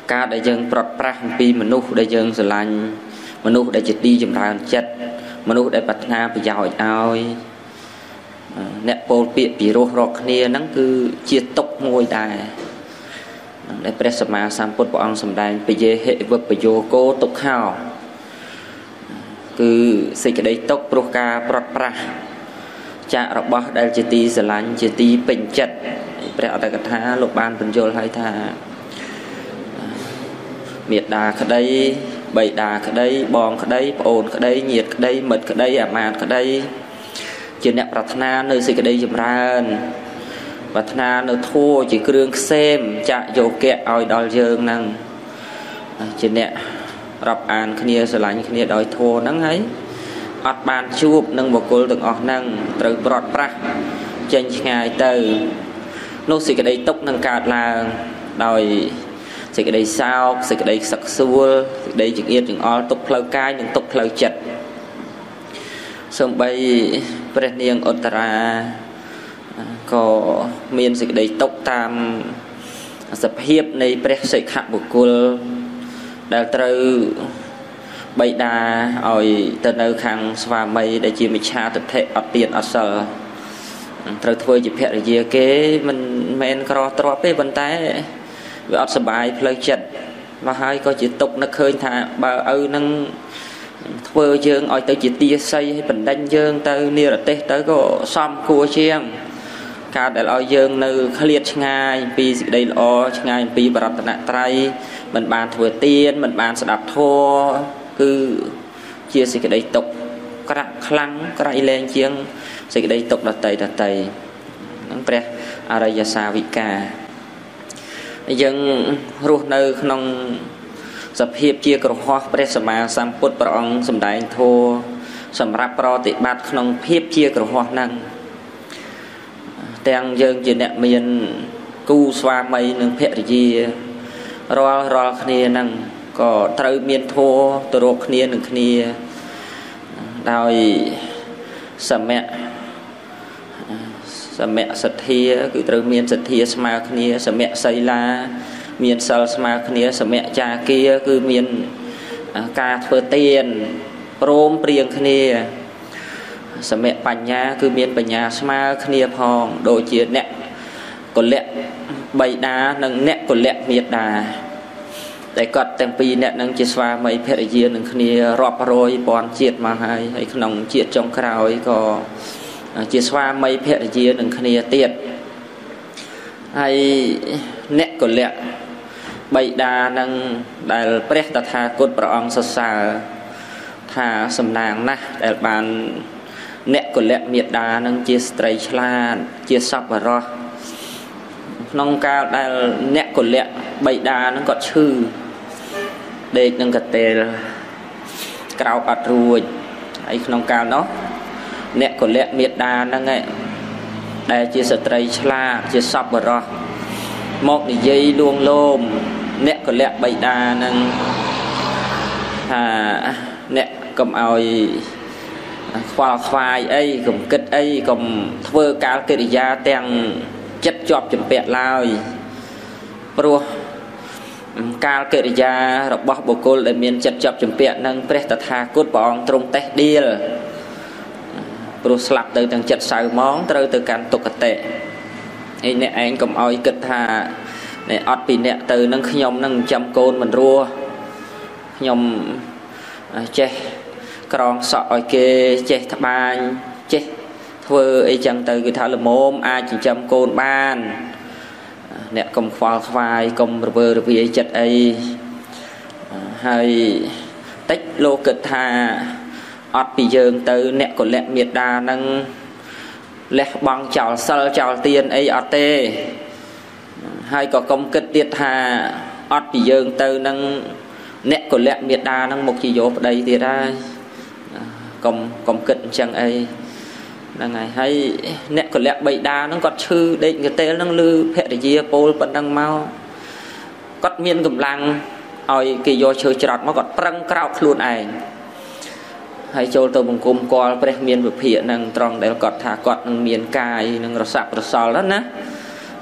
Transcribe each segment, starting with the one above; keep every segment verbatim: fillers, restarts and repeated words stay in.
ការដែលយើងប្រត់ប្រាស់អំពីមនុស្សដែលយើងស្រឡាញ់មនុស្សដែលជាទីចម្រើនចិត្តមនុស្សដែលប្រាថ្នាប្រយោជន៍ឲ្យអ្នកពោលពាក្យពីរោះរកគ្នាហ្នឹងគឺជាទុកមួយដែរដែលព្រះសម្មាសម្ពុទ្ធព្រះអង្គសម្ដែងពយេហិវិបយោគោទុក្ខោគឺសេចក្តីទុកព្រោះការប្រត់ប្រាស់ចាករបស់ដែលជាទីស្រឡាញ់ជាទីពេញចិត្តព្រះអត្តកថាលោកបានបញ្យល់ឲ្យថាមេត្តាក្តីបិតាក្តីបងក្តីប្អូនក្តីញាតិក្តីមិត្តក្តីអាមាត្យក្តីជាអ្នកប្រាថ្នានៅសេចក្តីចម្រើនប្រាថ្នានៅធម៌ជាគ្រឿងខ្សែមចាក់យោគៈឲ្យដល់យើងហ្នឹងជាអ្នករាប់អានគ្នាស្រឡាញ់គ្នាដោយធម៌ហ្នឹងហើយអត់បានជួបនឹងបុគ្គលទាំងអស់ហ្នឹងត្រូវប្រត់ប្រាស់ចេញឆ្ងាយទៅនោះសេចក្តីទុក្ខនឹងកើតឡើងដោយសេចក្តីសោកសេចក្តីខ្សឹកខ្សួលសេចក្តីចង្អៀតចង្អល់ទុក្ខផ្លូវកាយនិងទុក្ខផ្លូវចិត្តសូម្បីព្រះនាងឧត្តរាក៏មានសេចក្តីទុក្ខតាមសភាពនៃព្រះសិក្ខបុគ្គលដែលត្រូវបិតាឲ្យទៅនៅខាងស្វាមីដែលជាមិច្ឆាទិដ្ឋិអត់ទៀនអត់សិលត្រូវធ្វើជាភរិយាគេមិនមែនក្រទ្រព្យទេប៉ុន្តែវាអត់សុបាយផ្លូវចិត្តមកហើយក៏ជាទុកនឹកឃើញថាបើឪនឹងធ្វើយើងឲ្យទៅជាទាស័យឲ្យបណ្ដេញយើងទៅនិរទេសទៅក៏សំគួរជាងការដែលឲ្យយើងនៅឃ្លាតឆ្ងាយពីសេចក្តីល្អឆ្ងាយពីបរតនត្រ័យមិនបានធ្វើទានមិនបានស្ដាប់ធម៌គឺជាសេចក្តីទុកក្រាក់ខ្លាំងក្រៃលែងជាងសេចក្តីទុកដតីដតីនឹងព្រះអរិយសាវិកាយើងរស់នៅក្នុងសភាពជាក្រហមព្រះសម្មាសម្ពុទ្ធព្រះអង្គសម្ដែងធម៌សម្រាប់ប្រតិបត្តិក្នុងភាពជាក្រហមហ្នឹងទាំងយើងជាអ្នកមានគូស្វាមីនិងភរិយារាល់រាល់គ្នាហ្នឹងក៏ត្រូវមានធម៌ទៅរកគ្នានឹងគ្នាដោយសមៈសមៈសទ្ធាគឺត្រូវមានសទ្ធាស្មើគ្នាសមៈសីលាមានសិលស្មើគ្នាសមៈចាគាគឺមានការធ្វើទានព្រមព្រៀងគ្នាសមៈបញ្ញាគឺមានបញ្ញាស្មើគ្នាផងដូចជាអ្នកកុលៈបិតានិងអ្នកកុលៈមេត្តាតែគាត់ទាំងពីរអ្នកនឹងជាស្វាមីភរិយានឹងគ្នារាប់រយពាន់ជាតិមកហើយហើយក្នុងជាតិចុងក្រោយក៏ជាស្វាមីភរិយានឹងគ្នាទៀតហើយអ្នកកុលៈបិតានឹងដែលព្រះតថាគតព្រះអង្គសរសើរថាសំណាងណាស់ដែលបានអ្នកកុលៈមេត្តានឹងជាស្ត្រីឆ្លាតជាសប្បុរសក្នុងកាលដែលអ្នកកុលៈបិតានឹងគាត់ឈឺដេកនឹងកតេលក្រោកអត់រួចហើយក្នុងកាលនោះអ្នកកុលៈមេត្តាហ្នឹងឯងដែលជាស្ត្រីឆ្លាតជាសប្បុរសមកនិយាយលួងលោមអ្នកកុលៈបិតាហ្នឹងថាអ្នកកុំឲ្យខ្វល់ខ្វាយអីកុំគិតអីកុំធ្វើកាលកិរិយាទាំងចិត្តជាប់ចម្ពាក់ឡើយព្រោះកាលកិរិយារបស់បុគ្គលដែលមានចិត្តជាប់ចម្ពាក់នឹងព្រះតថាគតព្រះអង្គទ្រង់តេះដៀលព្រោះស្លាប់ទៅទាំងចិត្តសៅហ្មងត្រូវទៅកាន់ទុក្ខតិហើយអ្នកឯងកុំឲ្យគិតថានេះអត់ពីអ្នកទៅនឹងខ្ញុំនឹងចាំកូនមិនរស់ខ្ញុំចេះក្រងសក់ឲ្យគេចេះត្បាញចេះធ្វើអីចឹងទៅគឺថាល្មមអាចចិញ្ចឹមកូនបានអ្នកកុំខ្វល់ខ្វាយកុំរវើរវាយចិត្តអីហើយតិចលោកគិតថាអត់ពីយើងទៅអ្នកកុលៈមេត្តានឹងលះបង់ចោលសិលចោលទានអីអត់ទេហើយក៏កុំគិតទៀតថាអត់ពីយើងទៅនឹងអ្នកកុលៈមេត្តានឹងមកជាយោប្តីទៀតហើយកុំកុំគិតអញ្ចឹងអីហ្នឹងហើយហើយអ្នកកុលៈបិតាហ្នឹងគាត់ឈឺដេកកតេលហ្នឹងឮភរិយាពោលប៉ុណ្ណឹងមកគាត់មានកម្លាំងឲ្យគេយកឈើច្រត់មកគាត់ប្រឹងក្រោកខ្លួនឯងហើយចូលទៅបង្គំគាល់ព្រះមានវិភាកហ្នឹងត្រង់ដែលគាត់ថាគាត់នឹងមានកាយនឹងរស័ព្ទរសល់ណាន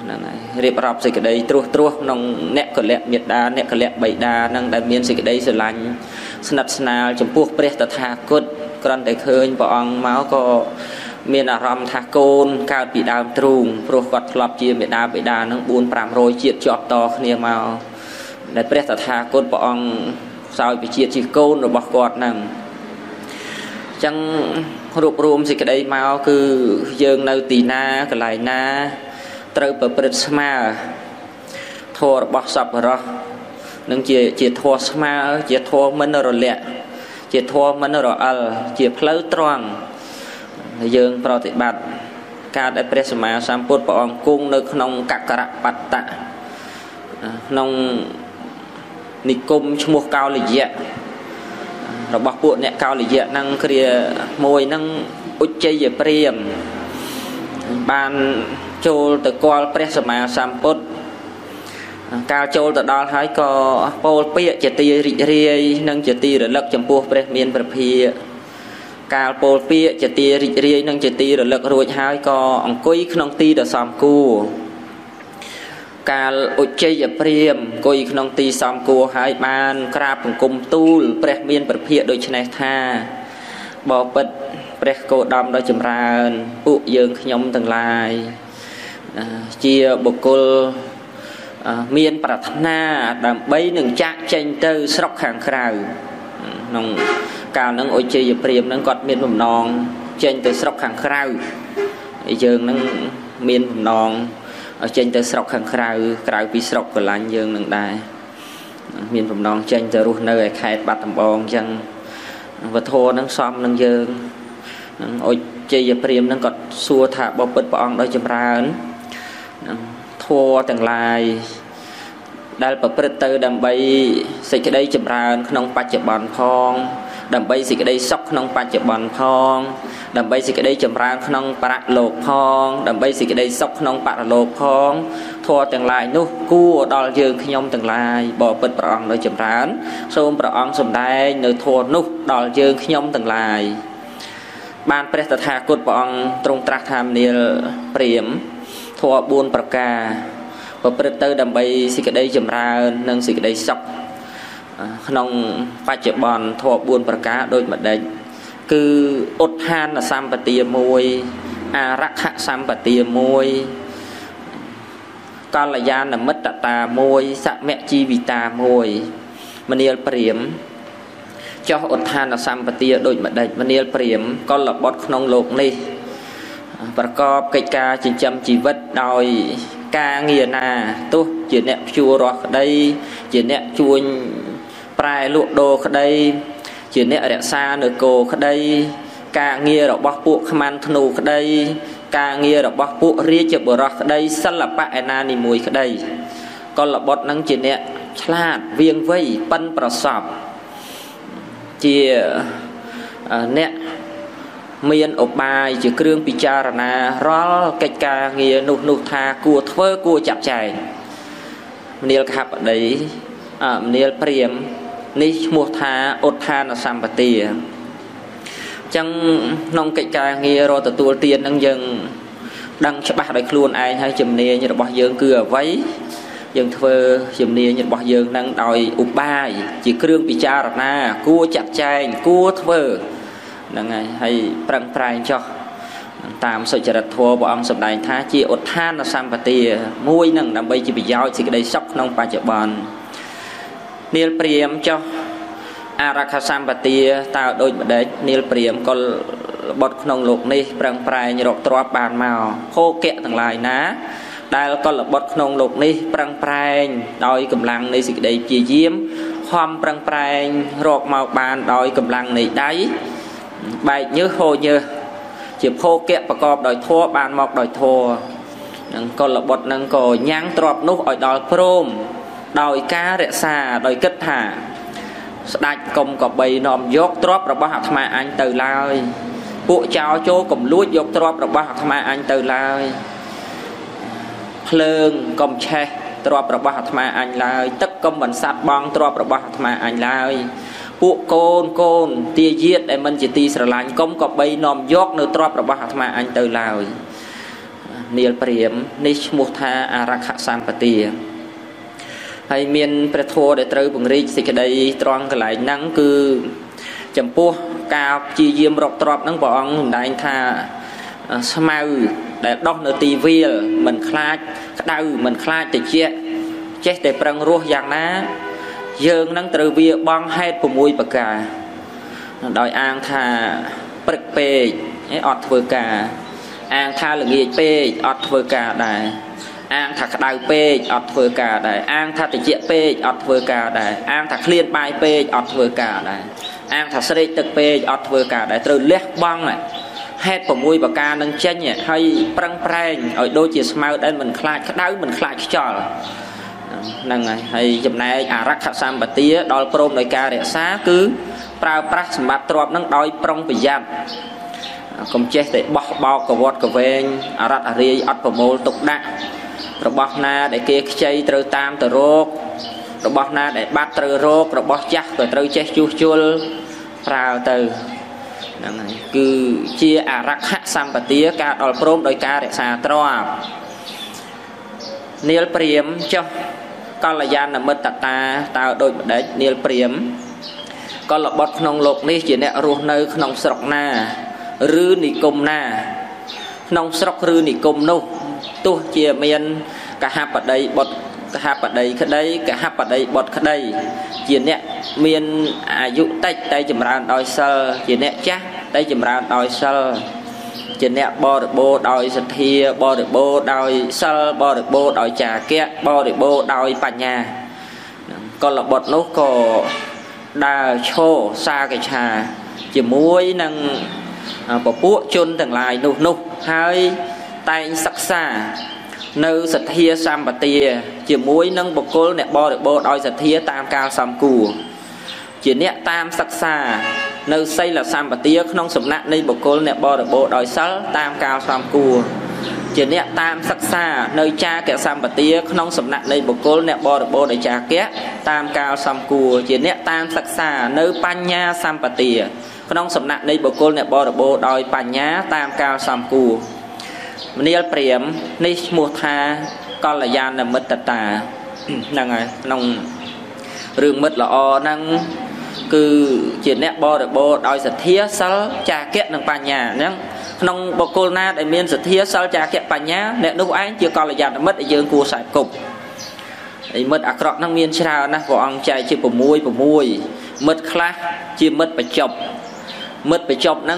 ហ្នឹងហើយរៀបរាប់សេចក្តីត្រួសត្រាសក្នុងអ្នកកលៈមេត្តាអ្នកកលៈបៃតានឹងដែលមានសេចក្តីស្រឡាញ់ស្និទ្ធស្នាលចំពោះព្រះតថាគតគ្រាន់តែឃើញព្រះអង្គមកក៏មានអារម្មណ៍ថាកូនកើតពីដើមទ្រូងព្រោះគាត់ធ្លាប់ជាមេដាបៃតានឹងbốn 500ជាតិជាប់តគ្នាមកដែលព្រះតថាគតព្រះអង្គសោយវិជាតិជាកូនរបស់គាត់ហ្នឹងអញ្ចឹងរួបរวมសេចក្តីមកគឺយើងនៅទីណាកន្លែងណាត្រូវប្រព្រឹត្តស្មើធម៌របស់សប្បុរសនឹងជាជាធម៌ស្មើជាធម៌មិនរលាក់ជាធម៌មិនរអិលជាផ្លូវត្រង់ដែលយើងប្រតិបត្តិការដែលព្រះសម្មាសម្ពុទ្ធព្រះអង្គគង់នៅក្នុងកករៈបត្តៈក្នុងនិគមឈ្មោះកោលយៈរបស់ពួកអ្នកកោលយៈហ្នឹងគ្រាមួយហ្នឹងឧច្ជ័យព្រាមបានចូលទៅគាល់ព្រះសម្មាសម្ពុទ្ធកាលចូលទៅដល់ហើយក៏ពោលពាក្យជាទីរីករាយនិងជាទីរលឹកចំពោះព្រះមានព្រះភិក្ខកាលពោលពាក្យជាទីរីករាយនិងជាទីរលឹករួចហើយក៏អង្គុយក្នុងទីដ៏សមគួរកាលឧច្ជ័យព្រាមអង្គុយក្នុងទីសមគួរហើយបានក្រាបបង្គំទូលព្រះមានព្រះភិក្ខដូច្នេះថាបបិទ្ធព្រះគោតមដ៏ចម្រើនពួកយើងខ្ញុំទាំងឡាយជាបុគ្គលមានប្រាថ្នាដើម្បីនឹងចាក់ចេញទៅស្រុកខាងក្រៅក្នុងកាលហ្នឹងឧច្ជ័យព្រាមហ្នឹងគាត់មានបំណងចេញទៅស្រុកខាងក្រៅហើយយើងហ្នឹងមានបំណងចេញទៅស្រុកខាងក្រៅក្រៅពីស្រុកកន្លាញ់យើងនឹងដែរមានបំណងចេញទៅរស់នៅឯខេត្តបាត់ដំបងអញ្ចឹងវធហ្នឹងសមនឹងយើងនឹងឧច្ជ័យព្រាមហ្នឹងគាត់សួរថាបបិទ្ធព្រះអង្គដ៏ចម្រើនធម៌ទាំងឡាយដែលប្រព្រឹត្តទៅដើម្បីសេចក្តីចម្រើនក្នុងបច្ចុប្បន្នផងដើម្បីសេចក្តីសុខក្នុងបច្ចុប្បន្នផងដើម្បីសេចក្តីចម្រើនក្នុងបរលោកផងដើម្បីសេចក្តីសុខក្នុងបរលោកផងធម៌ទាំងឡាយនោះគួរដល់យើងខ្ញុំទាំងឡាយបបិទ្ធព្រះអង្គដ៏ចម្រើនសូមព្រះអង្គសម្ដែងនៅធម៌នោះដល់យើងខ្ញុំទាំងឡាយបានព្រះតថាគតព្រះអង្គទ្រង់ត្រាស់ថាមនាលព្រាហ្មណ៍ធម៌បួនប្រការប្រព្រឹត្តទៅដើម្បីសេចក្តីចម្រើននិងសេចក្តីសុខក្នុងបច្ចុប្បន្នធម៌បួនប្រការដូចម្ដេចគឺឧទ្ធានសម្បទាមួយអរខសម្បទាមួយកល្យាណមិត្តតាមួយសមជីវិតាមួយមនាលព្រាហ្មណ៍ចោះឧទ្ធានសម្បទាដូចម្ដេចមនាលព្រាហ្មណ៍កលបុត្រក្នុងលោកនេះប្រកបកិច្ចការចិញ្ចឹមជីវិតដោយការងារណាទោះជាអ្នកភ្ជួររាស់ក្តីជាអ្នកជួញប្រែលក់ដូរក្តីជាអ្នករក្សានៅគោក្តីការងាររបស់ពួកខ្មាន់ធ្នូក្តីការងាររបស់ពួករាជបុរសក្តីសិល្បៈឯណានីមួយក្តីកលបុត្រនឹងជាអ្នកឆ្លាតវាងវៃប៉ិនប្រសពជាអ្នកមានឧបាយជាគ្រឿងពិចារណារាល់កិច្ចការងារនោះនោះថាគួរធ្វើគួរចាត់ចែងមនាលកហបតីមនាលព្រាហ្មណ៍នេះឈ្មោះថាឧទ្ធានសម្បទាអញ្ចឹងក្នុងកិច្ចការងាររកទទួលទាននឹងយើងដឹងច្បាស់ដោយខ្លួនឯងហើយជំនាញរបស់យើងគឺអ្វីយើងធ្វើជំនាញរបស់យើងនឹងដោយឧបាយជាគ្រឿងពិចារណាគួរចាត់ចែងគួរធ្វើហ្នឹងហើយហើយប្រឹងប្រែងចោះតាមសុចរិតធម៌ព្រះអង្គសម្ដែងថាជាឧទ្ធានសម្បទាមួយនឹងដើម្បីជាប្រយោជន៍សេចក្តីសុខក្នុងបច្ចុប្បន្ននាលព្រាហ្មណ៍ចោះអរខសម្បទាតើដូចម្ដេចនាលព្រាហ្មណ៍ក៏បុត្រក្នុងលោកនេះប្រឹងប្រែងរកទ្រព្យបានមកភោគៈទាំងឡាយណាដែលកលបុត្រក្នុងលោកនេះប្រឹងប្រែងដោយកម្លាំងនៃសេចក្តីព្យាយាមខំប្រឹងប្រែងរកមកបានដោយកម្លាំងនៃដៃបែកញើសហូរញើសជាភោគៈប្រកបដោយធម៌បានមកដោយធម៌នឹងកលបុត្រនឹងក៏ញ៉ាំងទ្រព្យនោះឲ្យដល់ព្រមដោយការរក្សាដោយគិតថាស្ដេចកុំក៏បីនាំយកទ្រព្យរបស់អាត្មាអញទៅឡើយពួកចោរចូលកំលួចយកទ្រព្យរបស់អាត្មាអញទៅឡើយភ្លើងកុំឆេះទ្រព្យរបស់អាត្មាអញឡើយទឹកកុំបន្សាត់បងទ្រព្យរបស់អាត្មាអញឡើយពួកកូនកូនទាយាទដែលមិនជាទីស្រឡាញ់កុំក៏បីនាំយកនៅទ្រព្យរបស់អាត្មាអញទៅឡើយនាលព្រាហ្មណ៍នេះឈ្មោះថាអរខសម្បទាហើយមានព្រះធម៌ដែលត្រូវពង្រីកសេចក្តីត្រង់កន្លែងហ្នឹងគឺចំពោះការព្យាយាមរកទ្រព្យហ្នឹងព្រះអង្គសម្ដែងថាស្មៅដែលដោះនៅទីវាលមិនខ្លាចក្តៅមិនខ្លាចត្រជាក់ចេះតែប្រឹងរស់យ៉ាងណាយើងនឹងត្រូវវាបង់ហេតុ៦ប្រការដោយអាងថាព្រឹកពេកអត់ធ្វើការអាងថាល្ងាចពេកអត់ធ្វើការដែរអាងថាក្តៅពេកអត់ធ្វើការដែរអាងថាត្រជាក់ពេកអត់ធ្វើការដែរអាងថាឃ្លានបាយពេកអត់ធ្វើការដែរអាងថាស្រេកទឹកពេកអត់ធ្វើការដែរត្រូវលះបង់ហេតុ៦ប្រការនឹងចេញហើយប្រឹងប្រែងឲ្យដូចជាស្មៅដែលមិនខ្លាចក្តៅមិនខ្លាចខ្យល់ហ្នឹងហើយហើយចំណែកអរខសម្បទាដល់ព្រមដោយការរក្សាគឺប្រើប្រាស់សម្បត្តិទ្រព្យនឹងដោយប្រុងប្រយ័ត្នកុំចេះតែបោះបោកកវត្តកវែងអរត់អរាយអត់ប្រមូលទុកដាក់របស់ណាដែលគេខ្ចីត្រូវតាមទៅរករបស់ណាដែលបាត់ត្រូវរករបស់ចាស់ក៏ត្រូវចេះជួសជុលប្រើទៅហ្នឹងហើយគឺជាអរខសម្បទាការដល់ព្រមដោយការរក្សាទ្រព្យនាលព្រាហ្មណ៍ចុះកល្យាណមិត្តតាតើដូចម្ដេចនាលព្រាហ្មណ៍កលបុត្រក្នុងលោកនេះជាអ្នករស់នៅក្នុងស្រុកណាឬនិគមណាក្នុងស្រុកឬនិគមនោះទោះជាមានកហបតីបុត្រកហបតីក្តីកហបតីបុត្រក្តីជាអ្នកមានអាយុតិចតែចម្រើនដោយសិលជាអ្នកចាស់តែចម្រើនដោយសិលជាអ្នកបរិបូរដោយសទ្ធាបរិបូរដោយសិលបរិបូរដោយចាគៈបរិបូរដោយបញ្ញាកលបុត្រនោះក៏ដើរឈរសាកឆាជាមួយនឹងពពួកជនទាំងឡាយនោះនោះហើយតែងសិក្សានៅសទ្ធាសម្បទាជាមួយនឹងបុគ្គលអ្នកបរិបូរដោយសទ្ធាតាមកាលសំគួរជាអ្នកតាមសិក្សានៅសីលសម្បទាក្នុងសំណាក់នៃបុគ្គលអ្នកបរិបូរដោយសិលតាមកាលសំគួរជាអ្នកតាមសិក្សានៅចាគៈសម្បទាក្នុងសំណាក់នៃបុគ្គលអ្នកបរិបូរដោយចាគៈតាមកាលសំគួរជាអ្នកតាមសិក្សានៅបញ្ញាសម្បទាក្នុងសំណាក់នៃបុគ្គលអ្នកបរិបូរដោយបញ្ញាតាមកាលសំគួរមនាលព្រាហ្មណ៍នេះឈ្មោះថាកល្យាណមិត្តតាហ្នឹងហើយក្នុងរឿងមិត្តល្អហ្នឹងគឺជាអ្នកបរិបូរដោយសទ្ធាសិលចាគៈនិងបញ្ញាហ្នឹងក្នុងបុគ្គលណាដែលមានសទ្ធាសិលចាគៈបញ្ញាអ្នកនោះឯងជាកល្យាណមិត្តដែលយើងគួរខ្សែគប់ហើយមិត្តអាក្រក់ហ្នឹងមានច្រើនណាស់ព្រះអង្គចែកជា6 6មិត្តខ្លះជាមិត្តបច្ចុប្បន្នមិត្តបច្ចុប្បន្នហ្នឹង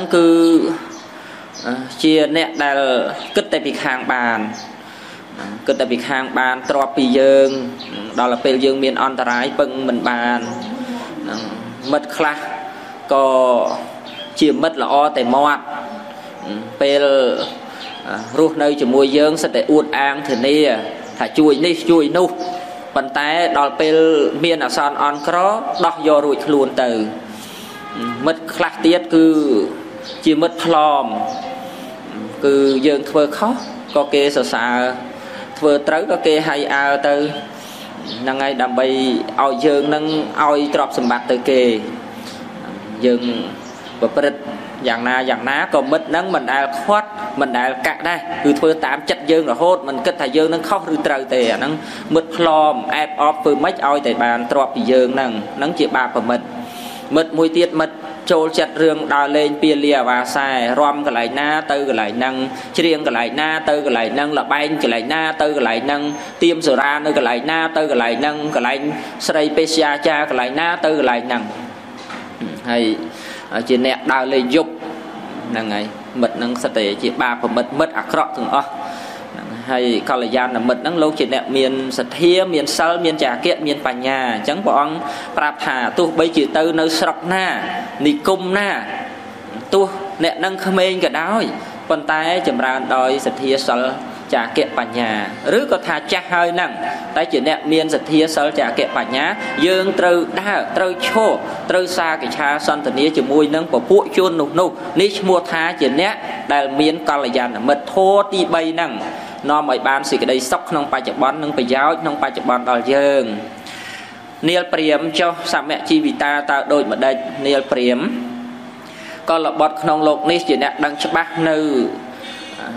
គឺជាអ្នកដែលគិតតែពីខាងបានគិតតែពីខាងបានទ្របពីយើងដល់ពេលយើងមានអន្តរាយពឹងមិនបានមិត្តខ្លះក៏ជាមិត្តល្អតែមាត់ពេលរស់នៅជាមួយយើងសិតតែអួតអាងធានាថាជួយនេះជួយនោះប៉ុន្តែដល់ពេលមានអាសន្នអន់ក្រដោះយករួចខ្លួនទៅមិត្តខ្លះទៀតគឺជាមិត្តផ្លอมគឺយើងធ្វើខុសក៏គេសរសើរធ្វើត្រូវក៏គេហៅអើទៅហ្នឹងហើយដើម្បីឲ្យយើងនឹងឲ្យទ្រព្យសម្បត្តិទៅគេយើងប្រព្រឹត្តយ៉ាងណាយ៉ាងណាក៏មិត្តហ្នឹងមិនដែលខ្វាត់មិនដែលកាក់ដែរគឺធ្វើតាមចិត្តយើងរហូតមិនគិតថាយើងនឹងខុសឬត្រូវទេអាហ្នឹងមិត្តផ្លอมអែបអបធ្វើម៉េចឲ្យតែបានទ្រព្យពីយើងហ្នឹងហ្នឹងជាបាបប្រមិត្តមិត្តមួយទៀតមិត្តចូលចិត្តរឿងដើរលេងពាលាអាវាសែរំកន្លែងណាទៅកន្លែងហ្នឹងច្រៀងកន្លែងណាទៅកន្លែងហ្នឹងលបែងកន្លែងណាទៅកន្លែងហ្នឹងទៀមសូរ៉ានៅកន្លែងណាទៅកន្លែងហ្នឹងកន្លែងស្រីពេស្យាចាកន្លែងណាទៅកន្លែងហ្នឹងហើយជាអ្នកដើរលេងយប់ហ្នឹងហើយមិត្តហ្នឹងសិតតែជាបាបប្រមិត្តមិត្តអាក្រក់ទាំងអស់ហើយកល្យាណមិត្តហ្នឹងលោកជាអ្នកមានសទ្ធាមានសិលមានចាគៈមានបញ្ញាអញ្ចឹងព្រះអង្គប្រាប់ថាទោះបីជាទៅនៅស្រុកណានិគមណាទោះអ្នកនឹងក្មេងក៏ដោយប៉ុន្តែចម្រើនដោយសទ្ធាសិលចាគៈបញ្ញាឬក៏ថាចាស់ហើយហ្នឹងតែជាអ្នកមានសទ្ធាសិលចាគៈបញ្ញាយើងត្រូវដើរត្រូវឈរត្រូវសាកិច្ឆាសន្ទនាជាមួយនឹងពពួកជននោះនោះនេះឈ្មោះថាជាអ្នកដែលមានកល្យាណមិត្តធម៌ទី3ហ្នឹងនាំឲ្យបានសេចក្តីសុខក្នុងបច្ចុប្បន្ននិងប្រយោជន៍ក្នុងបច្ចុប្បន្នដល់យើងនាលព្រាហ្មណ៍ចុះសមជីវិតាតើដូចម្ដេចនាលព្រាហ្មណ៍កលបុត្រក្នុងលោកនេះជាអ្នកដឹងច្បាស់នៅ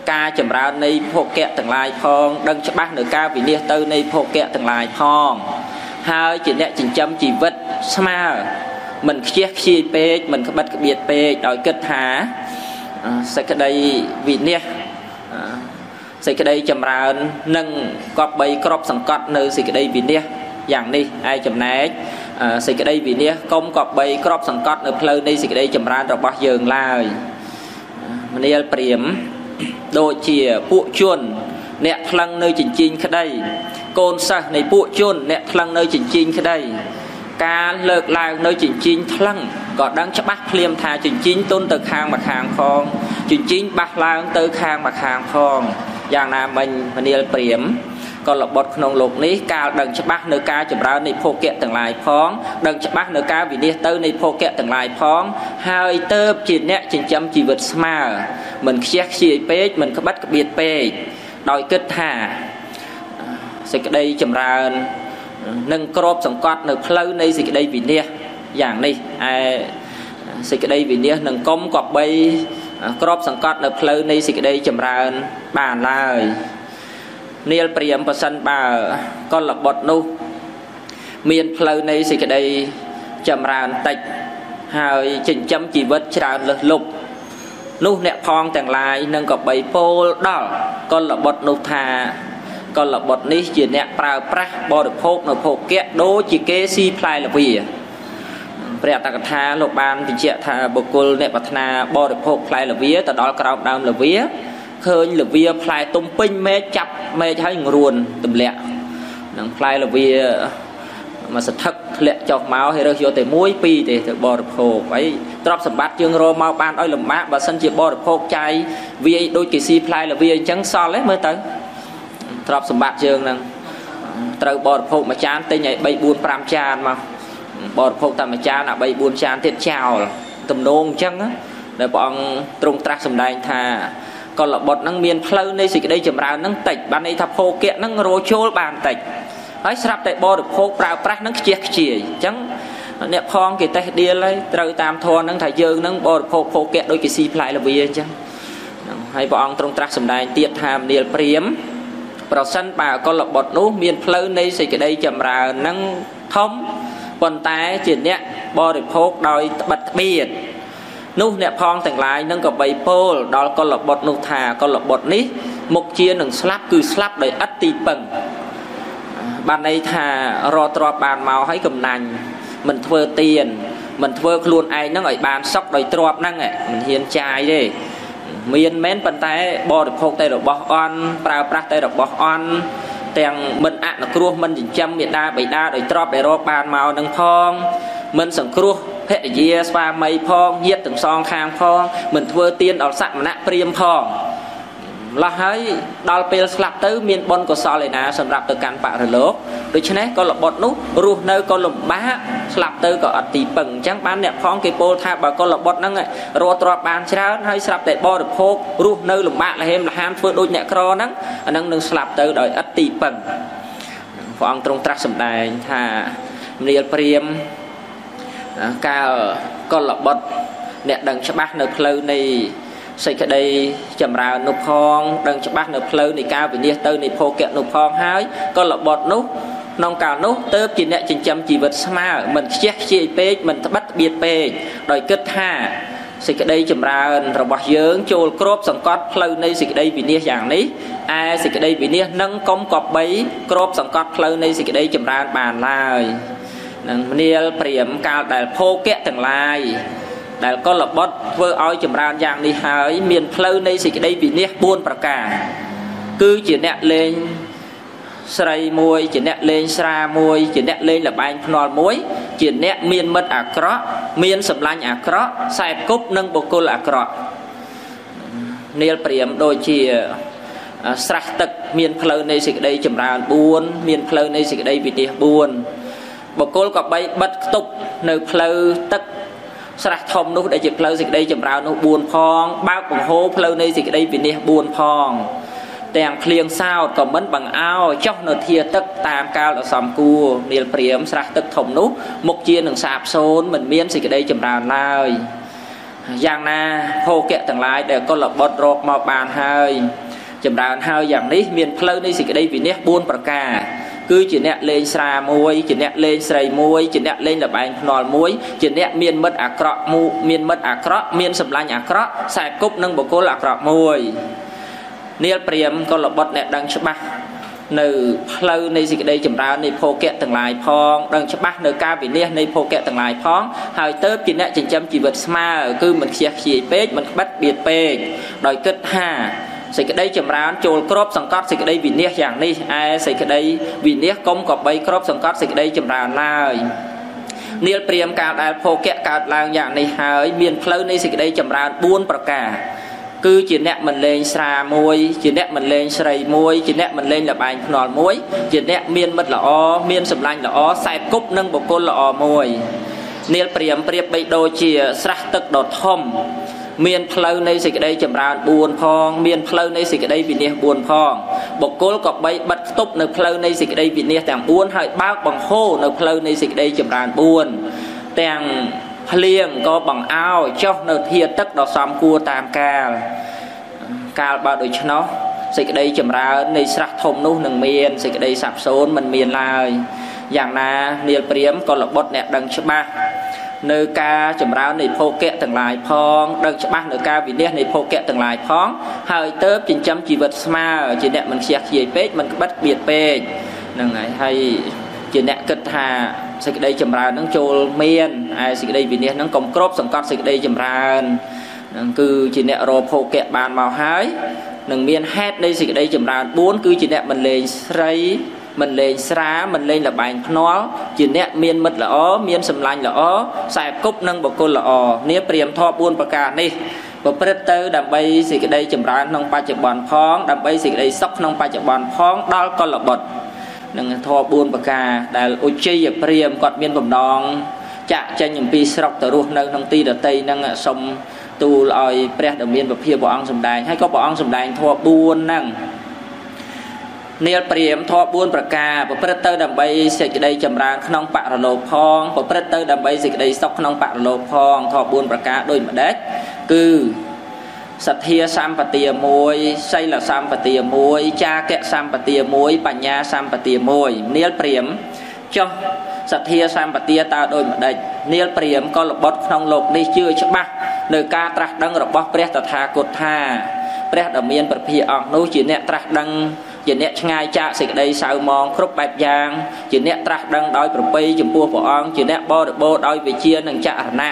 ការចម្រើននៃភោគៈទាំងឡាយផងដឹងច្បាស់នៅការវិនិច្ឆ័យទៅនៃភោគៈទាំងឡាយផងហើយជាអ្នកចិញ្ចឹមជីវិតស្មើមិនខ្ជះខ្ជាយពេកមិនក្បិតក្បៀតពេកដោយគិតថាសេចក្តីវិនិច្ឆ័យសេចក្តីចម្រើននឹងគប្បីក្របសង្កត់នៅសេចក្តីវិនិច្ឆ័យយ៉ាងនេះឯចំណែកសេចក្តីវិនិច្ឆ័យកុំគប្បីក្របសង្កត់នៅផ្លូវនៃសេចក្តីចម្រើនរបស់យើងឡើយមនាលព្រាហ្មណ៍ដូចជាពួកជនអ្នកថ្លឹងនៅចិញ្ចៀនក្តីកូនសិស្សនៃពួកជនអ្នកថ្លឹងនៅចិញ្ចៀនក្តីការលើកឡើងនៅចិញ្ចៀនថ្លឹងក៏ដឹងច្បាស់ភ្លាមថាចិញ្ចៀនទុនទៅខាងមកខាងផងចិញ្ចៀនបាសឡើងទៅខាងមកខាងផងយ៉ាងណាមិញមនាលព្រាហ្មណ៍ក៏ល្បត់ក្នុងលោកនេះកាលដឹងច្បាស់នៅការចម្រើននៃភោគៈទាំងឡាយផងដឹងច្បាស់នៅការវិនិច្ឆ័យទៅនៃភោគៈទាំងឡាយផងហើយទៅជាអ្នកចិញ្ចឹមជីវិតស្មើមិនខ្ជះខ្ជាយពេកមិនក្បិតក្បៀតពេកដោយគិតថាសេចក្តីចម្រើននឹងក្របសង្កត់នៅផ្លូវនៃសេចក្តីវិនិច្ឆ័យយ៉ាងនេះឯសេចក្តីវិនិច្ឆ័យនឹងកុំគប្បីក្របសង្កត់នៅផ្លូវនៃសេចក្តីចម្រើនបានឡើយនាលព្រាហ្មណ៍ប្រសិនបើកលបុត្រនោះមានផ្លូវនៃសេចក្តីចម្រើនតិចហើយចិញ្ចឹមជីវិតច្រើនលើសលប់នោះអ្នកផងទាំងឡាយនឹងក៏បីពោលដល់កលបុត្រនោះថាកលបុត្រនេះជាអ្នកប្រើប្រាស់បរិភោគនៅភោគៈដូចជាគេស៊ីផ្លែល្វាព្រះអត្តកថាលោកបានបញ្ជាក់ថាបុគ្គលអ្នកប្រាថ្នាបរិភោគផ្លែល្វាទៅដល់ក្រោមដើមល្វាឃើញល្វាផ្លែទុំពេញមេឃចាប់មេឃហើយរួនទម្លាក់នឹងផ្លែល្វាមកសន្ធឹកធ្លាក់ចុះមកហើយរើសយកតែមួយពីរទេទៅបរិភោគអីទ្រព្យសម្បត្តិយើងរកមកបានឲ្យលំបាកបើសិនជាបរិភោគចាយវាដូចគេស៊ីផ្លែល្វាអញ្ចឹងសល់ទេមើលទៅទ្រព្យសម្បត្តិយើងហ្នឹងត្រូវបរិភោគមួយចានទិញឲ្យបីបួនប្រាំចានមកបរិភោគតែមួយចានអាបីបួនចានទៀតចោលទំនងអញ្ចឹងដែលព្រះអង្គទ្រង់ត្រាស់សម្ដែងថាកលបុត្រហ្នឹងមានផ្លូវនៃសេចក្តីចម្រើនហ្នឹងតិចបានន័យថាភោគៈហ្នឹងរចូលបានតិចហើយស្រាប់តែបរិភោគប្រើប្រាស់ហ្នឹងខ្ជះខ្ជាយអញ្ចឹងអ្នកផងគេតេះដៀលហើយត្រូវតាមធម៌ហ្នឹងថាយើងហ្នឹងបរិភោគភោគៈដូចគេស៊ីផ្លែល្វាអញ្ចឹងហើយព្រះអង្គទ្រង់ត្រាស់សម្ដែងទៀតថាមនាលព្រាហ្មណ៍ប្រសិនបើកលបុត្រនោះមានផ្លូវនៃសេចក្តីចម្រើនហ្នឹងធំប៉ុន្តែជាអ្នកបរិភោគដោយត្បិតត្បៀតនោះអ្នកផងទាំងឡាយនឹងក៏បីពោលដល់កលបុត្រនោះថាកលបុត្រនេះមុខជានឹងស្លាប់គឺស្លាប់ដោយឥតទីពឹងបានន័យថារកទ្រព្យបានមកឲ្យកំណាញ់មិនធ្វើទានមិនធ្វើខ្លួនឯងនឹងឲ្យបានសុខដោយទ្រព្យហ្នឹងមិនហ៊ានចាយទេមានមែនប៉ុន្តែបរិភោគតែរបស់អន់ប្រើប្រាស់តែរបស់អន់ទាំងមិនអនុគ្រោះមិនចិញ្ចឹមមេដាបិតាដោយទ្រព្យដែលរកបានមកនឹងផងមិនសង្គ្រោះភរិយាស្វាមីផងញាតិទាំងសងខាងផងមិនធ្វើទានដល់សមណៈព្រាហ្មណ៍ផងឡោះហើយដល់ពេលស្លាប់ទៅមានបុណ្យកុសលឯណាសម្រាប់ទៅកាន់បរិលោកដូច្នេះកលបុត្រនោះរស់នៅក៏លំបាកស្លាប់ទៅក៏អត់ទីពឹងអញ្ចឹងបានអ្នកផងគេពោលថាបើកលបុត្រហ្នឹងរកទ្រព្យបានច្រើនហើយស្រាប់តែបរិភោគរស់នៅលំបាកលហេមលហាមធ្វើដូចអ្នកក្រហ្នឹងអាហ្នឹងនឹងស្លាប់ទៅដោយអត់ទីពឹងព្រះអង្គទ្រង់ត្រាស់សម្ដែងថាមនាលព្រាហ្មណ៍កាលកលបុត្រអ្នកដឹងច្បាស់នៅផ្លូវនៃសេចក្តីចម្រើននោះផងដឹងច្បាស់នៅផ្លូវនៃការវិនិច្ឆ័យទៅនៃភោគៈនោះផងហើយកលបុត្រនោះក្នុងកាលនោះទៅជាអ្នកចិញ្ចឹមជីវិតស្មើមិនខ្ជះខ្ជាយពេកមិនត្បិតត្បៀតពេកដោយគិតថាសេចក្តីចម្រើនរបស់យើងចូលគ្របសង្កត់ផ្លូវនៃសេចក្តីវិនិច្ឆ័យយ៉ាងនេះឯសេចក្តីវិនិច្ឆ័យនឹងកុំគប្បីគ្របសង្កត់ផ្លូវនៃសេចក្តីចម្រើនបានឡើយនឹងមនាលព្រាហ្មណ៍កាលដែលភោគៈទាំងឡាយដែលកលបុត្រធ្វើឲ្យចម្រើនយ៉ាងនេះហើយមានផ្លូវនៃសេចក្តីវិនិច្ឆ័យបួនប្រការគឺជាអ្នកលេងស្រីមួយជាអ្នកលេងស្រាមួយជាអ្នកលេងលបែងភ្នាល់មួយជាអ្នកមានមិត្តអាក្រក់មានសម្លាញ់អាក្រក់ខ្សែគប់និងបុគ្គលអាក្រក់នាលព្រាហ្មណ៍ដូចជាស្រះទឹកមានផ្លូវនៃសេចក្តីចម្រើនបួនមានផ្លូវនៃសេចក្តីវិនិច្ឆ័យបួនបុគ្គលក៏បីបិទខ្ទប់នៅផ្លូវទឹកស្រះធំនោះដែលជាផ្លូវសេចក្តីចម្រើននោះបួនផងបើកបង្ហូរផ្លូវនៃសេចក្តីវិនិច្ឆ័យបួនផងទាំងភ្លៀងសោតក៏មិនបង្អោចុះនៅធាទឹកតាមកាលដ៏សមគួរនាលព្រាហ្មណ៍ស្រះទឹកធំនោះមុខជានឹងសាបសូន្យមិនមានសេចក្តីចម្រើនឡើយយ៉ាងណាភោគៈទាំងឡាយដែលកុលបុត្ររកមកបានហើយចម្រើនហើយយ៉ាងនេះមានផ្លូវនៃសេចក្តីវិន័យbốnប្រការគឺជាអ្នកលេងស្រាមួយជាអ្នកលេងស្រីមួយជាអ្នកលេងលបែងភ្នាល់មួយជាអ្នកមានមិត្តអាក្រក់មួយមានមិត្តអាក្រក់មានសម្លាញ់អាក្រក់ខ្សែគប់នឹងបុគ្គលអាក្រក់មួយនាលព្រាហ្មណ៍កុលបុត្រអ្នកដឹងច្បាស់នៅផ្លូវនៃសេចក្តីចម្រើននៃភោគៈទាំងឡាយផងដឹងច្បាស់នៅការវិន័យនៃភោគៈទាំងឡាយផងហើយទៅជាអ្នកចិញ្ចឹមជីវិតស្មើគឺមិនខ្ជះខ្ជាយពេកមិនក្បិតបៀតពេកដោយគិតថាសេចក្តីចម្រើនចូលគ្របសង្កត់សេចក្តីវិន័យយ៉ាងនេះឯសេចក្តីវិន័យកុំក៏បីគ្របសង្កត់សេចក្តីចម្រើនឡើយនាលព្រាហ្មណ៍ការដែលភោគៈកើតឡើងយ៉ាងនេះហើយមានផ្លូវនៃសេចក្តីចម្រើនbốnប្រការគឺជាអ្នកមិនលេងស្រាមួយជាអ្នកមិនលេងស្រីមួយជាអ្នកមិនលេងលបែងភ្នាល់មួយជាអ្នកមានមិត្តល្អមានសម្លាញ់ល្អសែបគប់នឹងបុគ្គលល្អមួយនាលព្រាហ្មណ៍ប្រៀបបីដូចជាស្រះទឹកដ៏ធំមានផ្លូវនៃសេចក្តីចម្រើនbốnផងមានផ្លូវនៃសេចក្តីវិន័យbốnផងបុគ្គលក៏បីបិទខ្ទប់នៅផ្លូវនៃសេចក្តីវិន័យទាំងbốnហើយបើកបង្ហូរនៅផ្លូវនៃសេចក្តីចម្រើនbốnទាំងភ្លៀងក៏បង្អោចុះនៅធាតុទឹកដ៏សមគួរតាមកាលកាលបើដូច្នោះសេចក្តីចម្រើននៃស្រះធំនោះនឹងមានសេចក្តីសាបសូន្យមិនមានឡើយយ៉ាងណានាលព្រាហ្មណ៍កុលបុត្រអ្នកដឹងច្បាស់នៅការចម្រើននៃភោគៈទាំងឡាយផងដឹងច្បាស់នៅការវិន័យនៃភោគៈទាំងឡាយផងហើយទៅចិញ្ចឹមជីវិតស្មើជាអ្នកមិនខ្ជះខ្ជាយពេកមិនក្បិតបៀតពេកហ្នឹងហើយហើយជាអ្នកគិតថាសេចក្តីចម្រើននឹងចូលមានហើយសេចក្តីវិន័យនឹងកុំគ្របសង្កត់សេចក្តីចម្រើននឹងគឺជាអ្នករកភោគៈបានមកហើយនឹងមានហេតុនៃសេចក្តីចម្រើនbốnគឺជាអ្នកមិនលេងស្រីមិនលេងស្រាមិនលេងលបែងភ្នាល់ជាអ្នកមានមិត្តល្អមានសម្លាញ់ល្អខ្សែគប់នឹងបុគ្គលល្អនេះព្រាហ្មណ៍ធម៌bốnប្រការនេះប្រព្រឹត្តទៅដើម្បីសេចក្តីចម្រើនក្នុងបច្ចុប្បន្នផងដើម្បីសេចក្តីសុខក្នុងបច្ចុប្បន្នផងដល់កុលបុត្រនឹងធម៌bốnប្រការដែលឧច្ជ័យព្រាហ្មណ៍គាត់មានបំណងចាក់ចេញអំពីស្រុកទៅរស់នៅក្នុងទីដតីនឹងសូមទូលឲ្យព្រះដ៏មានពភាព្រះអង្គសម្ដែងហើយក៏ព្រះអង្គសម្ដែងធម៌bốnហ្នឹងនាលព្រាហ្មណ៍ធម៌bốnប្រការប្រព្រឹត្តទៅដើម្បីសេចក្តីចម្រើនក្នុងបរលោកផងប្រព្រឹត្តទៅដើម្បីសេចក្តីសុខក្នុងបរលោកផងធម៌bốnប្រការដូចម្ដេចគឺសទ្ធាសម្បទាមួយសីលសម្បទាមួយចាកៈសម្បទាមួយបញ្ញាសម្បទាមួយនាលព្រាហ្មណ៍ចុះសទ្ធាសម្បទាតើដូចម្ដេចនាលព្រាហ្មណ៍កុលបុត្រក្នុងលោកនេះជឿច្បាស់នៅការត្រាស់ដឹងរបស់ព្រះតថាគតថាព្រះដ៏មានព្រះភិក្ខអង្គនោះជាអ្នកត្រាស់ដឹងជាអ្នកឆ្ងាយចាកសេចក្តីសៅមងគ្រប់បែបយ៉ាងជាអ្នកត្រាស់ដឹងដោយប្រពៃចំពោះព្រះអង្គជាអ្នកបរិបូរដោយវិជ្ជានិងចរណៈ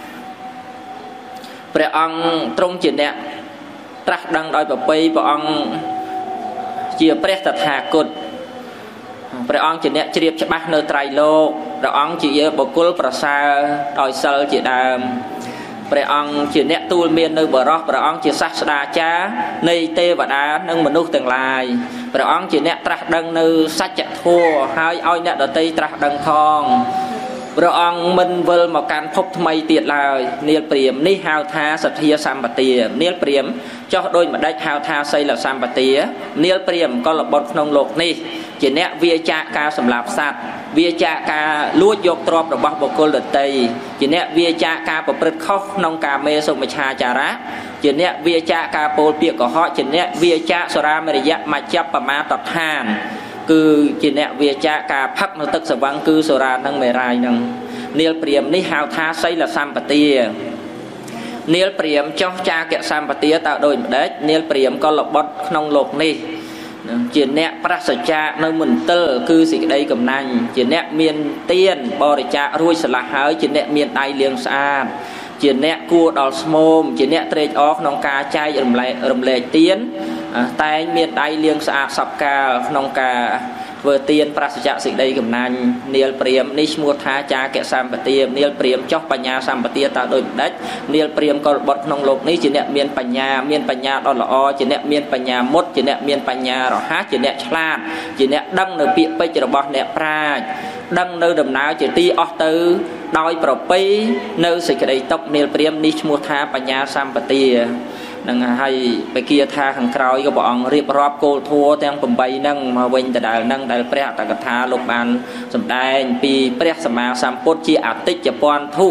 ព្រះអង្គទ្រង់ជាអ្នកត្រាស់ដឹងដោយប្រពៃព្រះអង្គជាព្រះតថាគតព្រះអង្គជាអ្នកជ្រាបច្បាស់នៅត្រៃលោកព្រះអង្គជាបុគ្គលប្រសើរដោយសិលជាដើមព្រះអង្គជាអ្នកទូលមាននៅបរោះព្រះអង្គជាសាស្ត្រាចារ្យនៃទេវតានិងមនុស្សទាំងឡាយព្រះអង្គជាអ្នកត្រាស់ដឹងនៅសច្ចធម៌ហើយឲ្យអ្នកដទៃត្រាស់ដឹងផងព្រះអង្គមិនវិលមកកាន់ភពថ្មីទៀតឡើយនាលព្រាហ្មណ៍នេះហៅថាសទ្ធាសម្បទានាលព្រាហ្មណ៍ចោះដូចម្ដេចហៅថាសីលសម្បទានាលព្រាហ្មណ៍កុលបុត្រក្នុងលោកនេះជាអ្នកវាចាកការសម្លាប់សត្វវាចាកការលួចយកទ្រព្យរបស់បុគ្គលដទៃជាអ្នកវាចាកការប្រព្រឹត្តខុសក្នុងកាមេសុមិច្ឆាចារៈជាអ្នកវាចាកការពោលពាក្យកុហកជាអ្នកវាចាកសុរាមេរយៈមជ្ជបមាតដ្ឋានគឺជាអ្នកវាចាកការផឹកនៅទឹកសវឹងគឺសុរានិងមេរាយនឹងនាលព្រាហ្មណ៍នេះហៅថាសីលសម្បទានាលព្រាហ្មណ៍ចោះចាកៈសម្បទាតើដូចម្ដេចនាលព្រាហ្មណ៍កុលបុត្រក្នុងលោកនេះជាអ្នកប្រសច្ចានៅមន្ទិលគឺសេចក្តីកំណាញ់ជាអ្នកមានទានបរិច្ចាគរួចស្រឡះហើយជាអ្នកមានដៃលាងស្អាតជាអ្នកគួរដល់ស្មោមជាអ្នកត្រេកអរក្នុងការចែករំលែករំលែកទានតែងមានដៃលាងស្អាតសពកាលក្នុងការធ្វើទានប្រសច្ចៈសេចក្តីកំណាញ់នាលព្រាហ្មណ៍នេះឈ្មោះថាចាកៈសម្បទានាលព្រាហ្មណ៍ចោះបញ្ញាសម្បទាតើដូចម្ដេចនាលព្រាហ្មណ៍កុលបុត្រក្នុងលោកនេះជាអ្នកមានបញ្ញាមានបញ្ញាដ៏ល្អជាអ្នកមានបញ្ញាមុតជាអ្នកមានបញ្ញារហ័សជាអ្នកឆ្លាតជាអ្នកដឹងនៅពាក្យពេចន៍របស់អ្នកប្រាជ្ញដឹងនៅដំណើរជាទីអស់ទៅដោយប្រពៃនៅសេចក្តីទុកនាលព្រាហ្មណ៍នេះឈ្មោះថាបញ្ញាសម្បទានឹងហើយបេគាថាខាងក្រោយក៏ព្រះអង្គរៀបរាប់គោលធម៌ទាំងeightហ្នឹងមកវិញដដែលហ្នឹងដែលព្រះអត្តកថាលោកបានសម្ដែងពីព្រះសម្មាសម្ពុទ្ធជាអតិច្ចពន្ធុ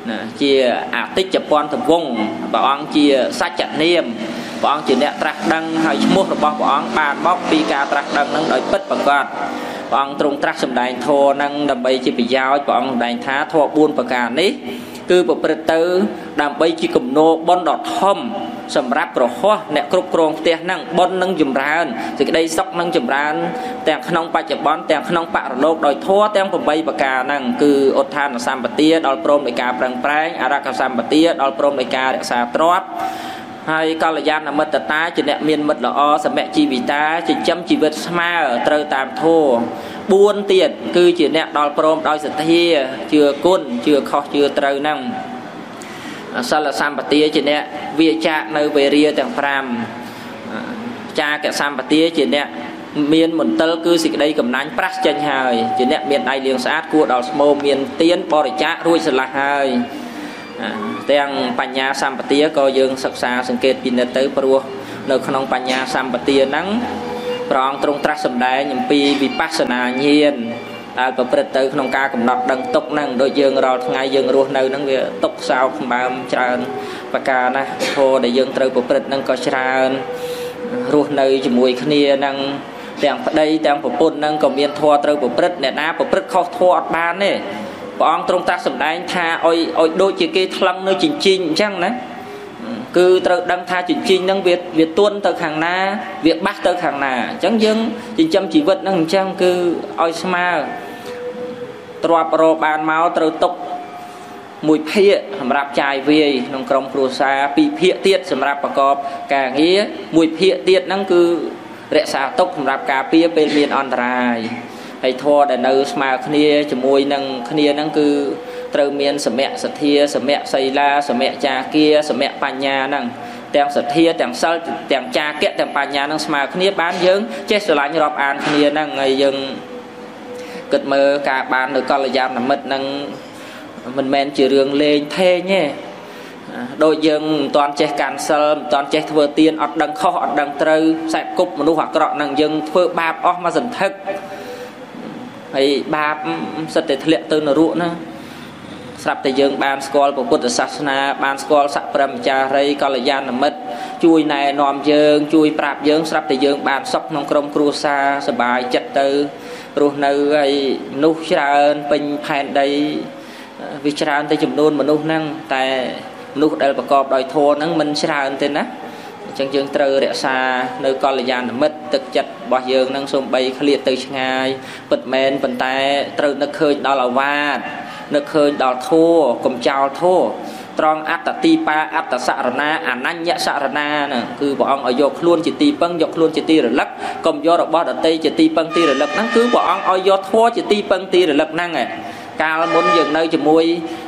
chia à tích chập quan thầm vong bảo ông chia sách chặt niêm bảo ông chỉ nẹt trắc đăng hay mua được bảo ông bàn bóc pi ca trắc đăng nâng đợi bứt bằng con bảo ông trung trắc sầm đài thô nâng đầm bay chỉ bị giao bảo ông đài thá thô buôn bạc cả ní cứ bộ bật tư đầm bay chỉ cầm nô bon đọt thomสำหรับกระหัวเนี่ยกรุบกรองเตียนั่งบนนั่งจุ่มร้านสิ่งใดซอกนั่งจุ่มร้านแต่ขนมปัจจุบันแต่ขนมปะโลกโดยทั่วแต่ผมใบปากกานั่งคืออดทานสามปฏิดอลโปรมในการแปลงแปลงอารักสามปฏิดอลโปรมในการสาตรวจให้กัลยาณมิตรตาจะเนี่ยมีมิตรละอสมัยชีวิตตาจะจำชีวิตสมาเตอตามทั่วบุญเตียนคือจะเนี่ยดอลโปรมโดยสัตย์เชื่อกุ้นเชื่อข้อเชื่อเตอนั่งสารสามปฏิจีเนี่ยวิจารในเวรีต่างพรามจากแกสามปฏิจีเนี่ยเมียนหมุนเตลคือสิ่งใดกับนั้นปรัชญ์หายจีเนี่ยเมียนไอเลี้ยงสะอาดกูดอลสโมเมียนเตียนบริจาครุ่ยสละหายแต่ยังปัญญาสามปฏิก็ยังศึกษาสังเกตปินเตอร์ปรัวในขนมปัญญาสามปฏินั้นปรองตรงตรัสสำได้ยังปีวิปัสสนาเยียนแต่ประพฤติเตอขนมกากำหนดดังตกนั่งโดยยืงเราไงยืงรัวในนั่งเวตกสาวมาจานปากกานะโทได้ยืงเตอประพฤตินั่งก็จานรัวในจมูกขณีนั่งแต่งได้แต่งประปุ่นนั่งก็มีทัวเตอประพฤติเนี่ยนะประพฤติเข้าทัวอดบานเนี่ยปองตรงตาสำได้ทาอ้อยอ้อยโดยจีเกทลังเนื้อจริงจริงจังนะคือเตอดังทาจริงจริงนั่งเวียดเวียดต้นเตอขังนาเวียดบักเตอขังนาจังยังจริงจำชีวิตนั่งจังคืออ้อยสมาตรวจโรบานเมาตรตกมวยเพียสำหรับใจเวียนงกรมครูซาปีเพียเตียดสำหรับประกอบการเงี้ยมวยเพียเตียดนั่นคือเระสาตกสำหรับกาเปียเป็นเมียนอันตรายให้ทอแต่เนื้อสมาคเนียจมวยนั่งคเนียนั่นคือเติมเมียนสมัยสัตเทียสมัยไซลาสมัยจาเกียสมัยปัญญานั่งแต่งสัตเทียแต่งเซลแต่งจาเกะแต่งปัญญานั่งสมาคเนียบ้านยังเจสลายรอบอ่านคเนียนั่งไงยังเกิดเมื่อกาบานหรือกอลยามน้ำมันนั่งมันแมนจีเรื่องเลงเทเนี่ยโดยยังตอนเจการเสริมตอนเจทเวอร์เตียนอดดังข้ออดดังเตยใส่กุบมนุษย์หักกระนั่งยังเพื่อบาปออกมาสันทึกไอ้บาปสติทะเลตื่นรู้นะสำหรับแต่ยังบานสกอลของพุทธศาสนาบานสกอลสัพพรมจารีกอลยานน้ำมันช่วยในนอมยังช่วยปราบยังสำหรับแต่ยังบานซอกน้องกรมครูซาสบายจัดเตยรู้ในไอ้นุชราเป็นแผ่นใดวิจารณ์แต่จำนวนมนุษย์นั่งแต่มนุษย์ได้ประกอบโดยโทนั่งมันชราเต็นนะจังยังเตอเรศาในกอลยานมิตรตึกจัดบ่อยยังนั่งสมใบเคลียตึกง่ายปิดแมนปิดแต่เตอนักเคยดอลลาร์วาดนักเคยดอลโทกลมเจ้าโทตรองอัตตีปาอัตสารนาอนัญญสารนาน่ะคือบอกเอายกล้วนจิตตีปังยกล้วนจิตตีหรือลักกลมยอดบอดอัตตีจิตตีปังตีหรือลักนั่นคือบอกเอายอดโทจิตตีปังตีหรือลักนั่งไงการมุนอย่างในจมูก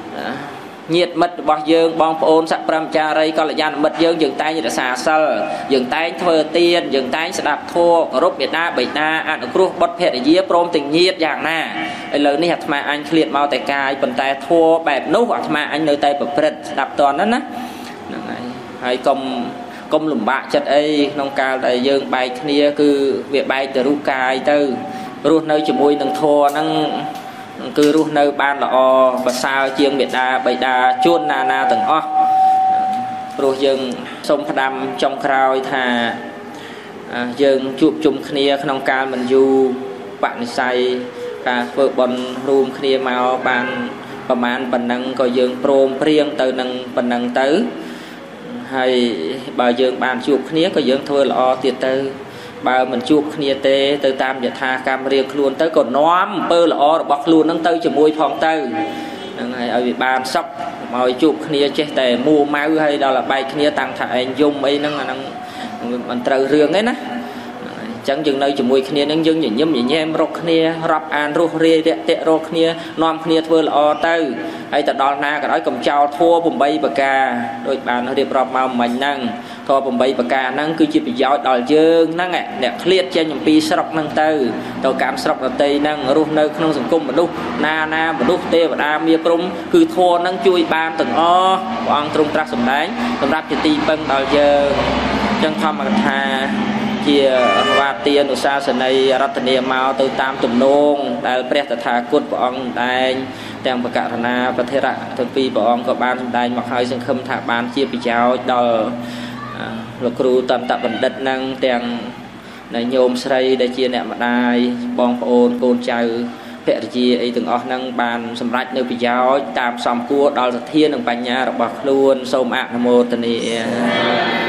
nhiệt mật bỏ dương bong phôn sắp pram cha ray con là gian mật dương dừng tay như là xà sờ dừng tay thơ tiên dừng tay sẽ đạp thô rốt việt nam bảy na ăn ở cua bọt phệ dĩa prom tình nhiệt dạng na lời này hạt mà anh liệt mau tay cài bàn tay thô bẹp nút hạt mà anh nơi tay bật phật đạp toàn đó ná hay công công lùm bạ chật ấy nông cao đại dương bài kia cứ việc bài từ ru cài từ ru nơi chỉ môi nâng thô nângคือรู้ในบ้านละอภาษาเชียงเบียดาใบดาชวนนานาต่างอ้อรู้ยังทรงพดำจงคราวธายังจูบจุ่มเคลียขนมการมันอยู่ปะนิสัยการเปิดบอลรูมเคลียมาบานประมาณปันนังก็ยังโปรมเปรี้ยงเตอนังปันนังเตอให้บ่ยังบานจูบเคลียก็ยังเทอละอเตียเตอบ่มันจูบเคลียเตเตอตามยถาการเรียงครูนเตอก็น้อมเปิดละอบอกครูนนั่งเตอจะมวยพองเตอยังไงเอาบานซับมาจูบเคลียเจแต่มูมาให้เราละใบเคลียต่างถ่ายยุ่มไอ้นั่งนั่งมันเตอเรื่องไงนะจังยังในจมูกเคลียนั่งยังอย่างยิ้มอย่างแย้มรกเคลียรับอ่านรูเรียเตะรกเคลียน้อมเคลียเปิดละอเตอไอ้แต่ดอลนาก็ร้อยกับเจ้าทั่วผมใบปากกาโดยบานเรียบรอบมาเหมือนนั่งทอผมใบปากกานั่งคือจีบยาวดอลเยิงนั่งไงเนี่ยเคลียดเจนอย่างปีสลับนั่งเตอต่อการสลับเตยนั่งรูในขนมสังคมมนุษย์นานาบนุษย์เตวดามีปรุงคือโทนั่งจุยบานตึงอ้อวางตรงตรัสสมได้สำหรับจิตตีเปิ้งดอลเยิงจังทำมาทาเกี่ยวว่าเตียนอุตสาหในรัตเนียมาตัวตามตุ่มนงแต่เปรียบถากุฎปองแดงទាំងបកករណាប្រធិរៈទាំងពីរព្រះអង្គក៏បានសម្ដែងមកហើយសង្ឃឹមថាបានជាប្រយោជន៍ដល់លោកគ្រូតន្តបណ្ឌិតនឹងទាំងញោមស្រីដែលជាអ្នកម្ដាយបងប្អូនកូនចៅភរិយាអីទាំងអស់ហ្នឹងបានសម្រេចនៅប្រយោជន៍តាមសំគួរដល់សទ្ធានិងបញ្ញារបស់ខ្លួនសូមអនុមោទនា